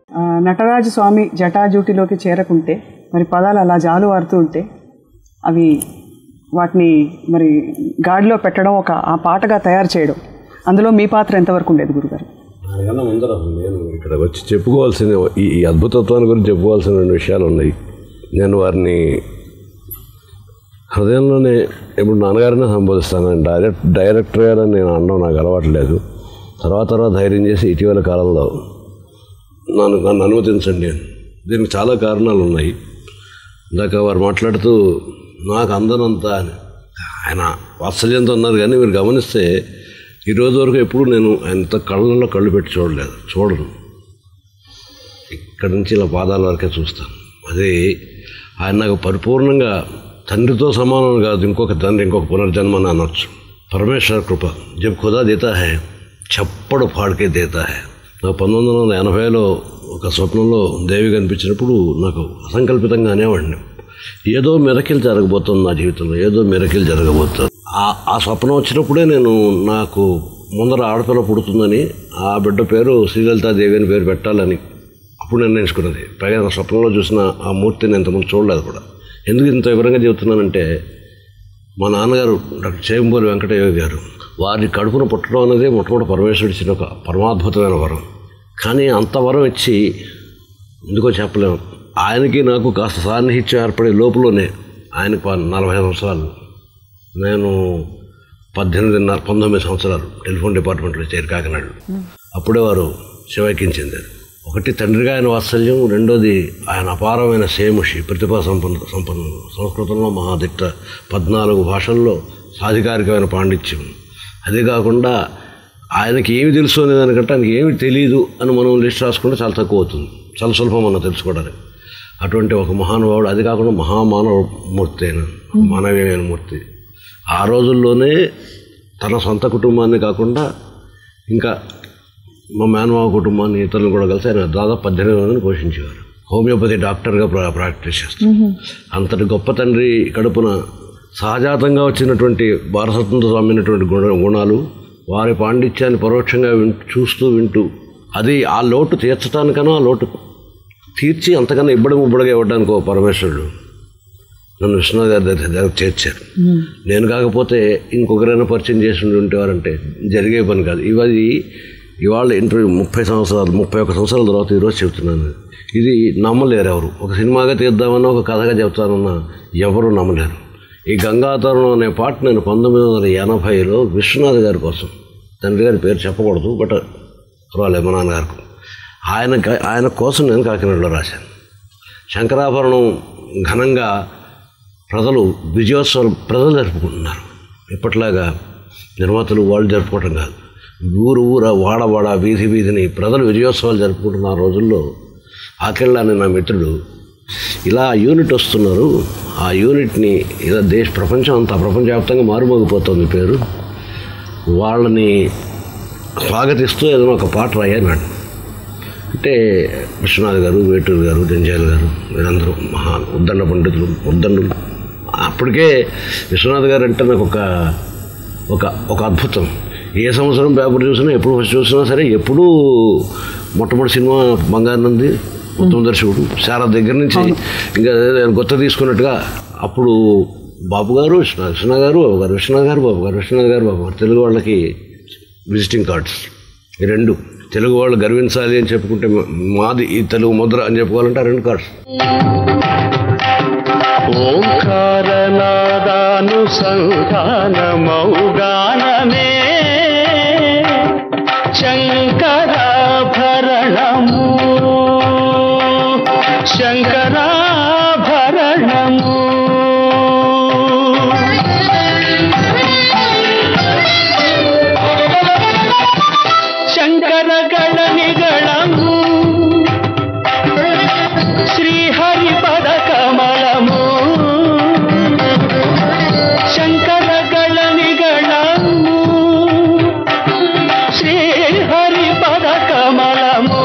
నటరాజస్వామి జటాజూటిలోకి చేరకుంటే మరి పదాలు అలా జాలువారుతూ ఉంటే అవి వాటిని మరి గాడిలో పెట్టడం ఆ పాటగా తయారు చేయడం, అందులో మీ పాత్ర ఎంతవరకు ఉండేది గురుగారు? దానికన్నా ముందర నేను ఇక్కడ వచ్చి చెప్పుకోవాల్సిన ఈ అద్భుతత్వాన్ని గురించి చెప్పుకోవాల్సిన 2 విషయాలు ఉన్నాయి. నేను వారిని హృదయంలోనే ఎప్పుడు నాన్నగారినే సంబోధిస్తాను. డైరెక్టర్ గారని నేను అనడం నాకు అలవాట్లేదు. తర్వాత ధైర్యం చేసి ఇటీవల కాలంలో నన్ను అనుమతించండి. దీనికి చాలా కారణాలు ఉన్నాయి. ఇందాక వారు మాట్లాడుతూ నాకు అందనంత ఆయన వాత్సల్యంతో ఉన్నారు, కానీ మీరు గమనిస్తే ఈరోజు వరకు ఎప్పుడు నేను ఆయనతో కళ్ళల్లో కళ్ళు పెట్టి చూడను. ఇక్కడి నుంచి ఇలా పాదాల వరకే చూస్తాను. అదే ఆయన నాకు పరిపూర్ణంగా తండ్రితో సమానం కాదు, ఇంకొక పునర్జన్మ అని అనొచ్చు. పరమేశ్వర కృప జబ్ ఖుదా దేతా హై చప్పడు ఫాడ్కే దేతా హై. నాకు 1980లో ఒక స్వప్నంలో దేవి కనిపించినప్పుడు నాకు అసంకల్పితంగా అనేవాడిని, ఏదో మిరకిల్ జరగబోతుంది నా జీవితంలో, ఏదో మిరకిల్ జరగబోతుంది. ఆ స్వప్నం వచ్చినప్పుడే నాకు ముందర ఆడపిల్ల పుడుతుందని, ఆ బిడ్డ పేరు శ్రీలలితాదేవి అని పేరు పెట్టాలని అప్పుడు నిర్ణయించుకున్నది. పైగా నా స్వప్నంలో చూసిన ఆ మూర్తిని ఇంతకుముందు చూడలేదు కూడా. ఎందుకు ఇంత వివరంగా చెబుతున్నానంటే, మా నాన్నగారు డాక్టర్ చేంబూరి వెంకటయ్య గారు, వారి కడుపును పుట్టడం అనేది మొట్టమొదటి పరమేశ్వరుడు ఇచ్చిన ఒక పరమాద్భుతమైన వరం. కానీ అంత వరం ఇచ్చి ఎందుకో చెప్పలేము. ఆయనకి నాకు కాస్త సాన్నిహిత్యం ఏర్పడే లోపలనే ఆయనకు 45 సంవత్సరాలు, నేను 19 సంవత్సరాలు టెలిఫోన్ డిపార్ట్మెంట్లో చేరి కాకినాడలో. అప్పుడే వారు శివైక్యం. ఒకటి తండ్రిగా ఆయన వాత్సల్యం, రెండోది ఆయన అపారమైన సేముషి, ప్రతిభా సంపన్నుడు, సంస్కృతంలో మహాదిట్ట, 14 భాషల్లో సాధికారికమైన పాండిత్యం. అదే కాకుండా ఆయనకి ఏమి తెలుసు అనే దానికంటే ఆయనకి ఏమి తెలియదు అని మనం లిస్ట్ రాసుకుంటే చాలా తక్కువ అవుతుంది, చాలా సులభం మనం తెలుసుకోవడానికి. అటువంటి ఒక మహానుభావుడు, అది కాకుండా మహామానవమూర్తి అయిన మానవీయమైన మూర్తి. ఆ రోజుల్లోనే తన సొంత కుటుంబాన్ని కాకుండా ఇంకా మా మేనమావ కుటుంబాన్ని ఇతరులను కూడా కలిసి ఆయన దాదాపు 18 మందిని పోషించేవారు. హోమియోపతి డాక్టర్గా ప్రాక్టీస్ చేస్తారు. అంతటి గొప్ప తండ్రి కడుపున సహజాతంగా వచ్చినటువంటి వారసత్వంతో సమ్మినటువంటి గుణాలు, వారి పాండిత్యాన్ని పరోక్షంగా చూస్తూ వింటూ, అది ఆ లోటు తీర్చడానికన్నా ఆ లోటు తీర్చి అంతకన్నా ముబ్బడిగా ఇవ్వడానికి ఒక పరమేశ్వరుడు నన్ను విశ్వనాథ్ గారి దగ్గర చేర్చారు. నేను కాకపోతే ఇంకొకరైనా పరిచయం చేసి ఉండేవారంటే జరిగే పని కాదు. ఇవాళ ఇంటర్వ్యూ 31 సంవత్సరాల తర్వాత ఈరోజు చెబుతున్నాను. ఇది నమ్మలేరు ఎవరు. ఒక సినిమాగా తీద్దామన్నా, ఒక కథగా చెప్తానన్నా ఎవరు నమ్మలేరు. ఈ గంగాతరుణం అనే పాట నేను 1980లో విశ్వనాథ్ గారి కోసం, తండ్రి గారి పేరు చెప్పకూడదు బట్ పర్వాలేదు, మా నాన్నగారికి, ఆయన కోసం నేను కాకినాడలో రాశాను. శంకరాభరణం ఘనంగా విజయోత్సవాలు ప్రజలు జరుపుకుంటున్నారు. ఇప్పట్లాగా నిర్మాతలు వాళ్ళు జరుపుకోవటం కాదు, ఊరు వాడ వీధిని ప్రజలు విజయోత్సవాలు జరుపుకుంటున్న ఆ రోజుల్లో ఆకెళ్ళ అనే నా మిత్రుడు ఇలా యూనిట్ వస్తున్నారు, ఆ యూనిట్ని ఇలా ప్రపంచవ్యాప్తంగా మారుమోగిపోతుంది పేరు, వాళ్ళని స్వాగతిస్తూ ఏదైనా ఒక పాట రాయన్నాడు. అంటే విశ్వనాథ్ గారు, వేటూరు గారు, జంజాల గారు, వీరందరూ ఉద్దండ పండితులు, ఉద్దండులు. అప్పటికే విశ్వనాథ్ గారు అంటే నాకు ఒక అద్భుతం. ఏ సంవత్సరం పేపర్ చూసినా, ఎప్పుడు ఫస్ట్ చూసినా సరే, ఎప్పుడూ మొట్టమొదటి సినిమా బంగారు నంది, ఉత్తమ దర్శకుడు, శారద దగ్గర నుంచి ఇంకా గుర్త తీసుకున్నట్టుగా. అప్పుడు బాబు గారు, విశ్వనాథ్ గారు, బాబు గారు తెలుగు వాళ్ళకి విజిటింగ్ కార్డ్స్. ఈ 2 తెలుగు వాళ్ళు గర్వించాలి అని చెప్పుకుంటే, మాది ఈ తెలుగు ముద్ర అని చెప్పుకోవాలంటే ఆ 2 కార్డ్స్. ఓంకారనాదానుసంధానమౌగానమే శంకరాభరణము, శంకరాభరణము. శంకరగణ నిగళము, శ్రీహరి పద కమలము, శంకరగణ నిగళము, శ్రీహరి పద కమలము.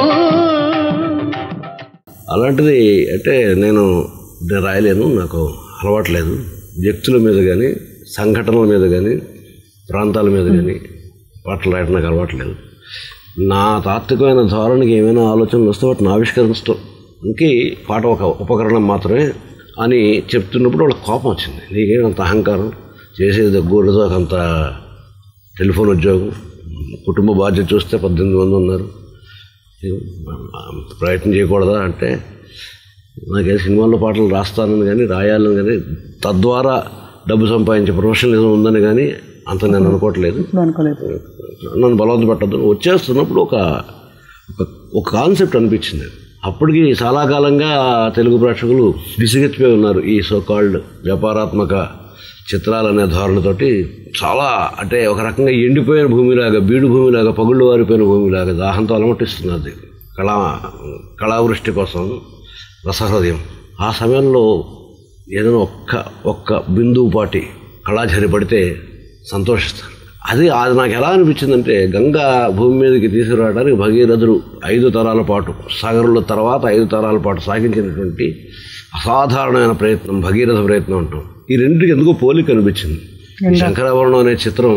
అలాంటిది అంటే నేను రాయలేను, నాకు అలవాట్లేదు. వ్యక్తుల మీద కానీ, సంఘటనల మీద కానీ, ప్రాంతాల మీద కానీ పాటలు రాయడం నాకు అలవాట్లేదు. నా తాత్వికమైన ధోరణికి ఏమైనా ఆలోచనలు వస్తే వాటిని ఆవిష్కరించడానికి పాట ఒక ఉపకరణం మాత్రమే అని చెప్తున్నప్పుడు వాళ్ళకి కోపం వచ్చింది. నీకేమంత అహంకారం, చేసేది గోరుతో అంత టెలిఫోన్ ఉద్యోగం, కుటుంబ బాధ్యత చూస్తే 18 మంది ఉన్నారు, ప్రయత్నం చేయకూడదా అంటే, నాకేం సినిమాల్లో పాటలు రాస్తానని కానీ రాయాలని కానీ తద్వారా డబ్బు సంపాదించే ప్రొఫెషనలిజం ఉందని కానీ అంత నేను అనుకోవట్లేదు. నన్ను బలవంత పెట్టద్దు. వచ్చేస్తున్నప్పుడు ఒక కాన్సెప్ట్ అనిపించింది. అప్పటికి చాలా కాలంగా తెలుగు ప్రేక్షకులు విసిగెత్తిపోయి ఉన్నారు ఈ సో కాల్డ్ వ్యాపారాత్మక చిత్రాలనే ధోరణితోటి. చాలా అంటే ఒక రకంగా ఎండిపోయిన భూమిలాగా, బీడు భూమిలాగా, పగుళ్ళు వారిపోయిన భూమిలాగా దాహంతో అలమటిస్తున్నది కళావృష్టి కోసం రసహృదయం. ఆ సమయంలో ఏదైనా ఒక్క బిందువు పాటి కళాఝరి పడితే సంతోషిస్తాను. అది నాకు ఎలా అనిపించిందంటే, గంగా భూమి మీదకి తీసుకురావడానికి భగీరథుడు 5 తరాల పాటు, సాగరుల తర్వాత 5 తరాల పాటు సాగించినటువంటి అసాధారణమైన ప్రయత్నం భగీరథ ప్రయత్నం అంటాం. ఈ రెండింటికి ఎందుకో పోలిక అనిపించింది. శంకరాభరణం అనే చిత్రం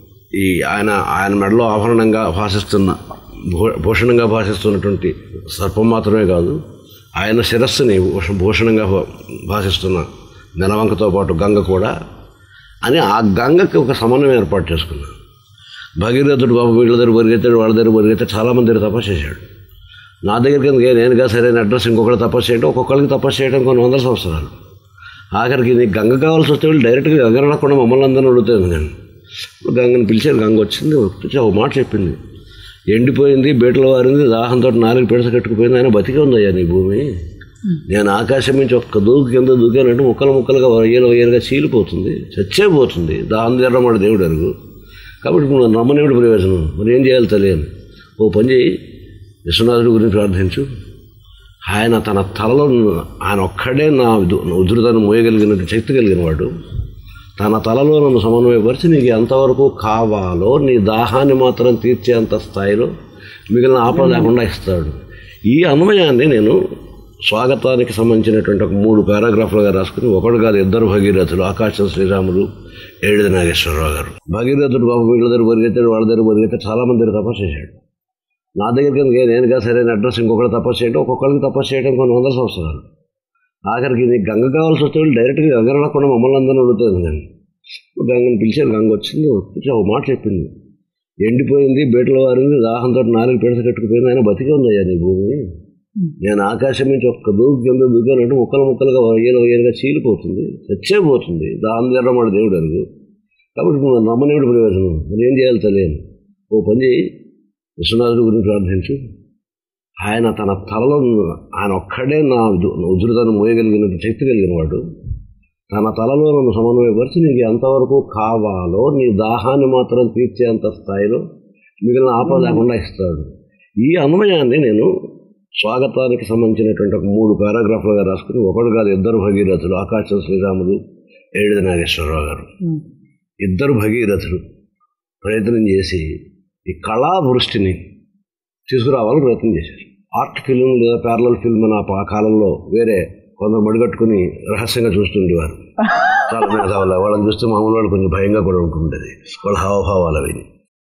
ఆయన మెడలో ఆభరణంగా భాషిస్తున్న, భూషణంగా భాషిస్తున్నటువంటి సర్పం మాత్రమే కాదు, ఆయన శిరస్సుని భూషణంగా భాషిస్తున్న నెలవంకతో పాటు గంగ కూడా అని ఆ గంగకి ఒక సమన్వయం ఏర్పాటు చేసుకున్నాను. భగీరథుడు బాబు వీళ్ళ దగ్గర పరిగెత్తాడు, వాళ్ళ దగ్గర పరిగెత్తాడు, చాలామంది దగ్గర తపస్సు చేశాడు. నా దగ్గరికి నేనుగా సరైన అడ్రస్ ఇంకొకటి తపస్సు చేయడం, ఒక్కొక్కరికి తపస్సు చేయడం కొన్ని 100 సంవత్సరాలు. ఆఖరికి నీకు గంగ కావాల్సి వస్తే వీళ్ళు డైరెక్ట్గా గంగ రాకుండా మమ్మల్ని అందరినీ అడుగుతుంది. నేను గంగని పిలిచారు, గంగ వచ్చింది, ఒక మాట చెప్పింది, ఎండిపోయింది, బీటలు వారింది, దాహంతో 4 పిడస కట్టుకుపోయింది, ఆయన బతికే ఉందయ్యా నీ భూమి. నేను ఆకాశం నుంచి ఒక్క దూకు కింద దూకానంటే ముక్కలుగా వయ్యలుగా చీలిపోతుంది, చచ్చేపోతుంది, దాహం తీరడం వాడు దేవుడు అరుగు. కాబట్టి నువ్వు నమ్మనేవుడు ప్రయోజనం, మరి ఏం చేయాలి తెలియని. ఓ పని చేయి, విశ్వనాథుడి గురించి ప్రార్థించు. ఆయన తన తలలో, ఆయన ఒక్కడే నా ఉధృతాన్ని మోయగలిగినట్టు శక్తి కలిగిన వాడు. తన తలలో నన్ను సమన్వయపరిచి నీకు ఎంతవరకు కావాలో నీ దాహాన్ని మాత్రం తీర్చేంత స్థాయిలో మిగిలిన ఆపద లేకుండా ఇస్తాడు. ఈ అన్వయాన్ని నేను స్వాగతానికి సంబంధించినటువంటి ఒక 3 పారాగ్రాఫ్లుగా రాసుకుని, ఒకటి కాదు 2 భగీరథులు, ఆకాశం శ్రీరాములు, ఏడిది నాగేశ్వరరావు గారు. భగీరథుడు బాబు వీళ్ళ దగ్గర పరిగెత్తాడు, వాళ్ళ దగ్గర పరిగెత్తాడు, చాలామంది దగ్గర తపస్సు చేశాడు. నా దగ్గరికి నేనుగా సరైన అడ్రస్ ఇంకొకటి తపస్సు చేయడం, ఒక్కొక్కరికి తపస్సు చేయడం కొన్ని 100 సంవత్సరాలు. ఆఖరికి నీకు గంగ కావాల్సి వస్తే వీళ్ళు డైరెక్ట్గా గంగ రాకుండా మమ్మల్ని అందరినీ అడుగుతుంది. నేను గంగని పిలిచారు, గంగ వచ్చింది, ఒక మాట చెప్పింది, ఎండిపోయింది, బీటలు వారింది, దాహంతో 4 పిడస కట్టుకుపోయింది, ఆయన బతికే ఉందయ్యా నీ భూమి. నేను ఆకాశం నుంచి ఒక్క దూకు కింద దూకానంటే ముక్కలుగా వయ్యలుగా చీలిపోతుంది, చచ్చేపోతుంది, దాహం తీరడం వాడు దేవుడు అరుగు. కాబట్టి నువ్వు నమ్మనేవుడు ప్రయోజనం, మరి ఏం చేయాలి తెలియని. ఓ పని చేయి, విశ్వనాథుడి గురించి ప్రార్థించు. ఆయన తన తలలో, ఆయన ఒక్కడే నా ఉధృతాన్ని మోయగలిగినట్టు శక్తి కలిగిన వాడు. తన తలలో నన్ను సమన్వయపరిచి నీకు ఎంతవరకు కావాలో నీ దాహాన్ని మాత్రం తీర్చేంత స్థాయిలో మిగిలిన ఆపద లేకుండా ఇస్తాడు. ఈ అన్వయాన్ని నేను స్వాగతానికి సంబంధించినటువంటి ఒక 3 పారాగ్రాఫ్లుగా రాసుకుని, ఒకటి కాదు 2 భగీరథులు, ఆకాశం శ్రీరాములు, ఏడిది నాగేశ్వరరావు గారు. 2 భగీరథులు ప్రయత్నం చేసి ఈ కళావృష్టిని తీసుకురావాలని ప్రయత్నం చేశారు. ఆర్ట్ ఫిల్మ్ లేదా ప్యారలల్ ఫిల్మ్ అని ఆ కాలంలో వేరే కొందరు మడిగట్టుకుని రహస్యంగా చూస్తుండేవారు. చాలా మేధావులు, వాళ్ళని చూస్తే మామూలు వాళ్ళు కొంచెం భయంగా కూడా ఉంటుండేది, వాళ్ళ హావభావాలు అవి.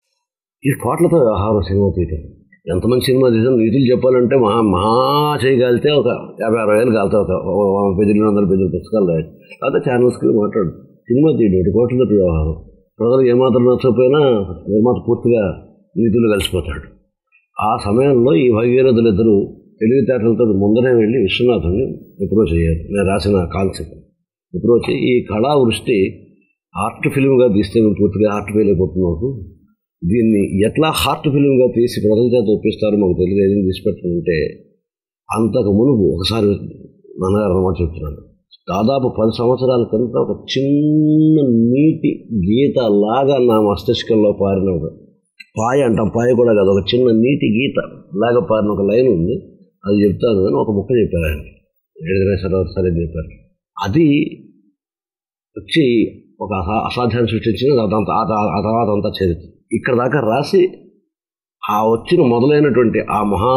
ఈ కోట్లతో వ్యవహారం సినిమా తీయటం, ఎంతమంది సినిమా తీసాం, నీతులు చెప్పాలంటే మహా చేయగలిగితే ఒక 50-60 వేలు కాలితే ఒక 100 పేజీలు 100 పేజీలు పుస్తకాలు రాయడం, లేకపోతే ఛానల్స్కి మాట్లాడు. సినిమా తీయడం కోట్లతో వ్యవహారం. ప్రజలు ఏమాత్రం నచ్చకపోయినా నిర్మాత పూర్తిగా నీతులు కలిసిపోతాడు. ఆ సమయంలో ఈ భగీరథులు 2 తెలివితేటలతో ముందరే వెళ్ళి విశ్వనాథుని అప్రోచ్ అయ్యారు. నేను రాసిన కాన్సెప్ట్ అప్రోచ్ అయ్యి, ఈ కళావృష్టి ఆర్ట్ ఫిల్మ్గా తీస్తే మేము పూర్తిగా ఆర్ట్ ఫెయిల్ అయిపోతున్నాము, దీన్ని ఎట్లా హార్ట్ ఫిల్మ్గా తీసి ప్రజల చేత ఒప్పిస్తారో మాకు తెలియదు, ఏదైనా తీసిపెట్టాలంటే అంతకు మునుపు ఒకసారి నాన్నగారు అన్నమాట చెప్తున్నాను. దాదాపు 10 సంవత్సరాల కింద ఒక చిన్న నీటి గీత లాగా నా మస్తిష్కంలో పారిన ఒక పాయ అంటాం, పాయ కూడా కాదు, ఒక చిన్న నీటి గీత లాగా పారిన ఒక లైన్ ఉంది. అది చెప్తాను అని ఒక ముక్క చెప్పారు ఆయన, సరే చెప్పారు. అది వచ్చి ఒక అసాధ్యాన్ని సృష్టించింది. ఆ తర్వాత అంతా చరిత్ర. ఇక్కడ దాకా రాసి ఆ వచ్చిన మొదలైనటువంటి ఆ మహా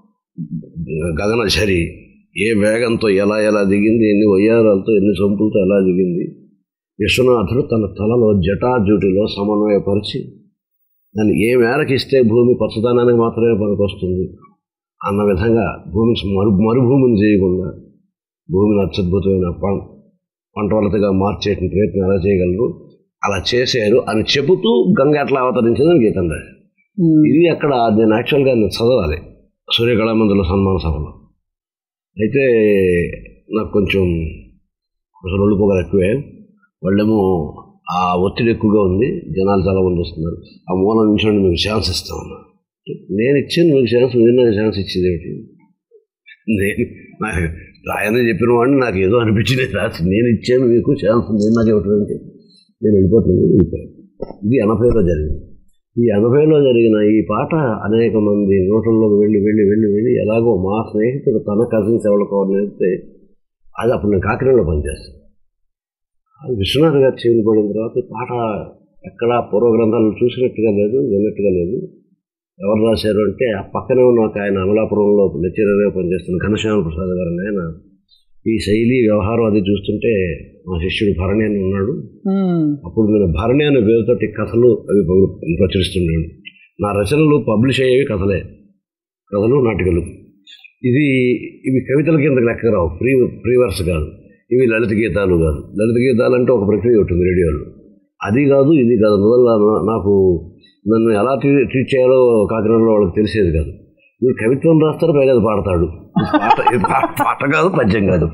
గగనఝరి ఏ వేగంతో ఎలా దిగింది, ఎన్ని వయ్యారాలతో ఎన్ని సొంపులతో ఎలా దిగింది, విశ్వనాథుడు తన తలలో జటాజూటిలో సమన్వయపరిచి దాన్ని ఏ మేరకు ఇస్తే భూమి పచ్చదనానికి మాత్రమే పనికొస్తుంది అన్న విధంగా భూమి మరుభూమిని చేయకుండా భూమిని అత్యద్భుతమైన పంట వలతగా మార్చేసిన ప్రయత్నం ఎలా చేయగలరు, అలా చేశారు అని చెబుతూ గంగ ఎట్లా అవతరించిందని గీతం రాశారు. ఇది అక్కడ నేను యాక్చువల్గా నేను చదవాలి సూర్యకళామందుల సన్మాన సభలో. అయితే నాకు కొంచెం ఒళ్ళు పొగలు ఎక్కువే, వాళ్ళేమో ఆ ఒత్తిడి ఎక్కువగా ఉంది, జనాలు చాలా మంది వస్తున్నారు, ఆ మూలం నుంచి మీకు ఛాన్స్ ఇస్తామన్నా. నేను ఇచ్చాను మీకు ఛాన్స్, మీరు నాకు ఛాన్స్ ఇచ్చేది ఏమిటి? నేను నాకు రాయని చెప్పిన వాడిని నాకు ఏదో అనిపించింది రాసి, నేను ఇచ్చాను మీకు ఛాన్స్, నేను నాకు ఇవ్వటంటే నేను వెళ్ళిపోతున్నాను. ఇది 80లో జరిగింది. ఈ 80లో జరిగిన ఈ పాట అనేక మంది నోట్లలోకి వెళ్ళి వెళ్ళి వెళ్ళి వెళ్ళి ఎలాగో మా స్నేహితుడు తన కజిన్స్ ఎవరికోవాలని చెప్తే అది అప్పుడు నేను కాకినాడలో పనిచేస్తాను. అది విశ్వనాథ్ గారు చేయబడిన తర్వాత పాట ఎక్కడా పూర్వ గ్రంథాలు చూసినట్టుగా లేదు, విన్నట్టుగా లేదు. ఎవరు రాశారు అంటే ఆ పక్కనే ఉన్న ఆయన అమలాపురంలో లెక్చరర్గా పనిచేస్తున్న ఘనశ్యామ ప్రసాద్ గారు. ఆయన ఈ శైలి వ్యవహారం అది చూస్తుంటే మా శిష్యుడు భరణి అని ఉన్నాడు. అప్పుడు నేను భరణి అనే పేరుతోటి కథలు అవి ప్రచురిస్తుండేవాడు. నా రచనలు పబ్లిష్ అయ్యేవి కథలు నాటికలు. ఇవి కవితల కింద లెక్క రావు, ప్రీవర్స్ కాదు. ఇవి లలిత గీతాలు కాదు. లలిత గీతాలు అంటే ఒక ప్రక్రియ ఉంటుంది రేడియోలో, అది కాదు ఇది కాదు. అందువల్ల నాకు నన్ను ఎలా ట్రీట్ చేయాలో కాకినాడలో వాళ్ళకి తెలిసేది కాదు. మీరు కవిత్వం రాస్తారు, పైగా అది పాడతాడు. పాట కాదు, పద్యం కాదు.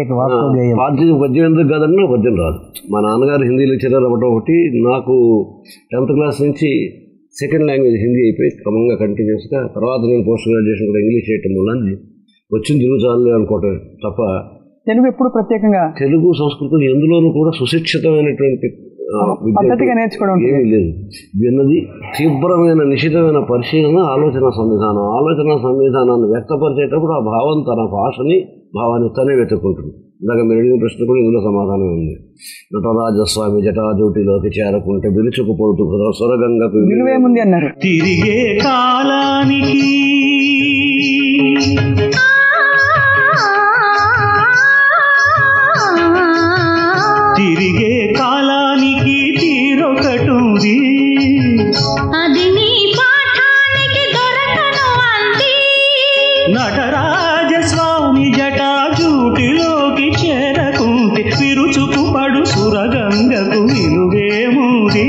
పద్యం ఎందుకు కాదంటే నాకు పద్యం రాదు. మా నాన్నగారు హిందీ లెక్చరర్ అవ్వడం ఒకటి, నాకు 10th క్లాస్ నుంచి సెకండ్ లాంగ్వేజ్ హిందీ అయిపోయి క్రమంగా కంటిన్యూస్గా తర్వాత నేను పోస్ట్ గ్రాడ్యుయేషన్ కూడా ఇంగ్లీష్ చేయటం వల్ల వచ్చింది తెలుగు చాలు అనుకోవటం తప్ప తెలుగు ఎప్పుడు ప్రత్యేకంగా తెలుగు సంస్కృతం ఎందులోనూ కూడా సుశిక్షితమైనటువంటి పద్ధతిగా నేర్చుకోవడం ఏమీ లేదు. విన్నది తీవ్రమైన నిశితమైన పరిశీలన, ఆలోచన సంవిధానాన్ని వ్యక్తపరిచేటప్పుడు ఆ భావం తన భావాన్ని తనే వెతుక్కుంటుంది. ఇందాక మీరు అడిగిన ప్రశ్న కూడా ఇందులో సమాధానం ఉంది. నటరాజస్వామి జటాజూటిలోకి చేరకుంటే విలుచుకుపోతూ సొరగంగకు విలువేముంది అన్నారు. తిరిగే కాలానికి తీరొకటుంది, అది నీ పాఠానికి దొరకను అంది. నటరాజస్వామి జటాజూటిలోకి చేరకుంటే విరుచుకుపడు సురగంగకు విలువేముంది.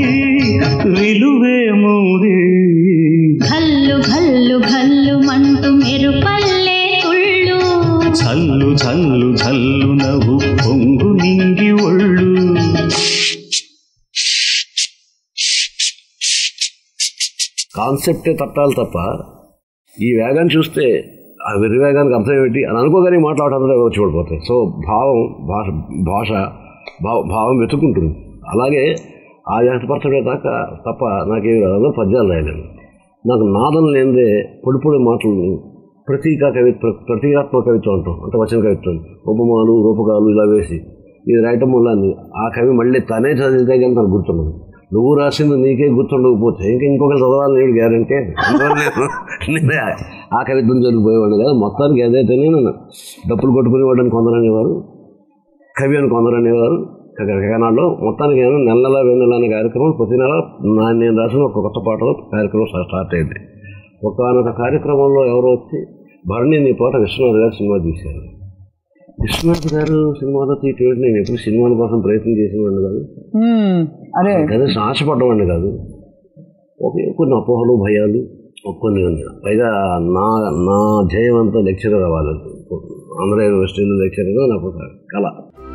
ఘల్లు ఘల్లు ఘల్లు మంటూ మెరుపల్లే తుళ్ళు, చల్లు చల్లు చల్లు నవ్వు పొంగు నింగి ఒళ్ళు. కాన్సెప్టే తట్టాలి తప్ప ఈ వేగాన్ని చూస్తే ఆ వెర్రి వేగానికి అర్థం ఏమిటి అని అనుకోగానే మాట్లాడటంలో వచ్చి పడిపోతాయి. సో భావం వెతుకుంటుంది. అలాగే ఆ వ్యక్తపరచడే దాకా తప్ప నాకేమి రాదు. పద్యాలు రాయలేను. నాకు నాదం లేనిదే పొడి మాటలు ప్రతీకాత్మక కవిత్వం అంటాం, అంటే వచన కవిత్వం, ఉపమాలు రూపకాలు ఇలా వేసి ఇది రాయటం వల్ల ఆ కవి మళ్ళీ తనే చదివితే కానీ తనకు గుర్తుండదు. నువ్వు రాసింది నీకే గుర్తుండకపోతే ఇంకొకరు చదవాలని నేను గ్యారంటీ. నేను ఆ కవిత్వం జరిగిపోయేవాడిని కాదు. మొత్తానికి ఏదైతేనే నన్ను డప్పులు కొట్టుకునేవాడని కొందరనేవారు, కవి అని కొందరనేవారు. కాకినాడలో మొత్తానికి నెల వెన్నెల అనే కార్యక్రమం ప్రతి నెల నేను రాసిన ఒక కొత్త పాటలో కార్యక్రమం స్టార్ట్ అయింది. ఒకనొక కార్యక్రమంలో ఎవరో వచ్చి భరణి నీ పాట విశ్వనాథ్ గారు సినిమా తీశారు. విశ్వనాథ్ గారు సినిమాలో తీయటం నేను ఎప్పుడు సినిమాల కోసం ప్రయత్నం చేసేవాడిని కాదు, కనీసం ఆశపడ్డవాడిని కాదు. కొన్ని అపోహలు భయాలు కొన్ని ఉన్నాయి. పైగా నా ధ్యేయం అంతా లెక్చరర్ అవ్వాలి, ఆంధ్ర యూనివర్సిటీలో లెక్చరర్గా నాకు ఒక కళ.